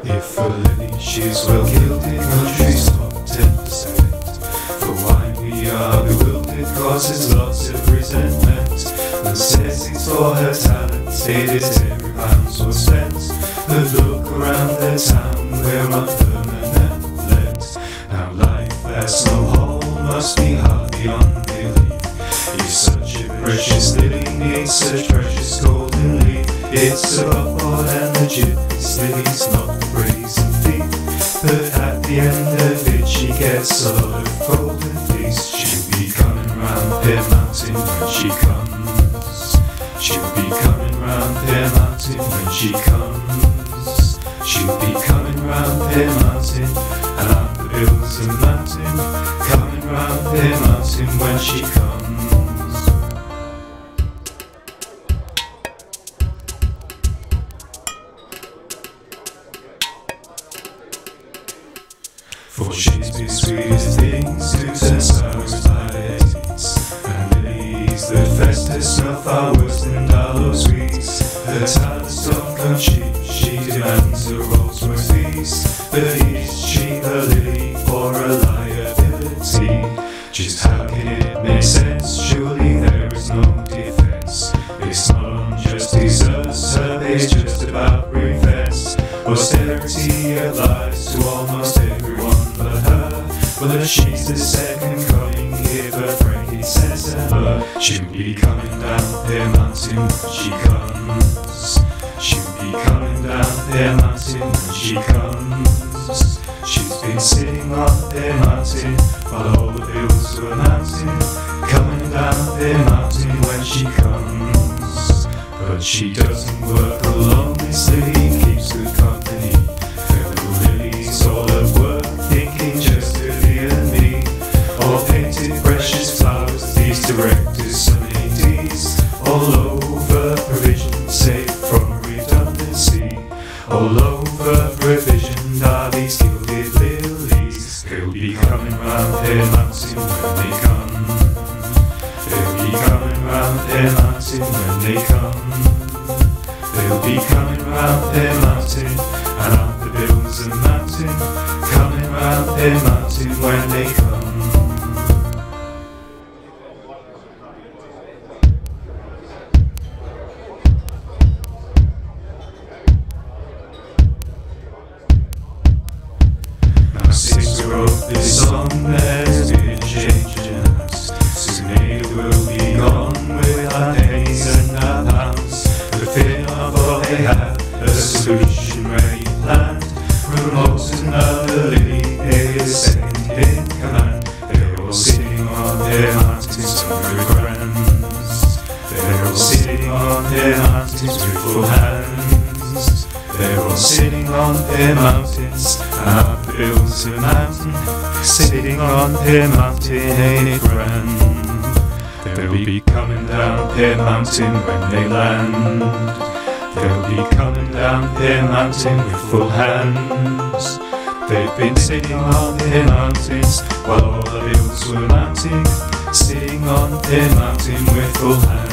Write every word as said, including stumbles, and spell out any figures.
If a lily she's well gilded, country's top ten percent. For why we are bewildered, causes lots of resentment. And says it's for her talent, it is every pound so spent. But look around the town, we're on permanent lent. Now life that's no whole must be hard beyond belief. If such a precious lily needs such precious golden leaf, it's a bubble and legit, this lily's not a brazen thief. But at the end of it she gets a lot of golden fleece. She'll be coming round their mountain when she comes. She'll be coming round their mountain when she comes. She'll be coming round their mountain, and up the hills and mountain, coming round their mountain when she comes. For she's the sweetest things to turn sours by days, and lilies that fester snuff are worse than Darlow sweets. Her talent's top country, she demands a Rolls Royce feast. But is she a lily or a liability? Just how can it make sense? Surely there is no defence. It's not unjust, deserves her page just about ring-fenced. Austerity applies to almost everyone but her. But she's the second coming, if a Frankie says ever. She'll be coming down their mountain when she comes. She'll be coming down their mountain when she comes. She's been sitting on their mountain while all the hills were mountain, coming down their mountain when she comes. But she doesn't work alone, this lily keeps good company. Fellow lilies all at work, thinking just of you and me. All painted precious flowers, these directors, some A Ds. All over provision, safe from redundancy. All over provision are these gilded lilies. They'll be coming round their mountain when they come. They'll be coming round their mountain when they come. They'll be coming round their mountain, and up the hills and mountain, coming round their mountain when they come. Now since we wrote this song, there's been a change in us. Soon it will be gone with our pennies and our pounds. The fear of what they have, a solution ready planned. Promotes another lily, they are second in command. They're all sitting on their mountains under grands. They're all sitting on their mountains with full hands. They're all sitting on their mountains, and up the hills and mountain, sitting on their mountain, ain't it grand? They'll be coming down their mountain when they land. They'll be coming down their mountain with full hands. They've been sitting on their mountains while all the hills were mounting, sitting on their mountain with full hands.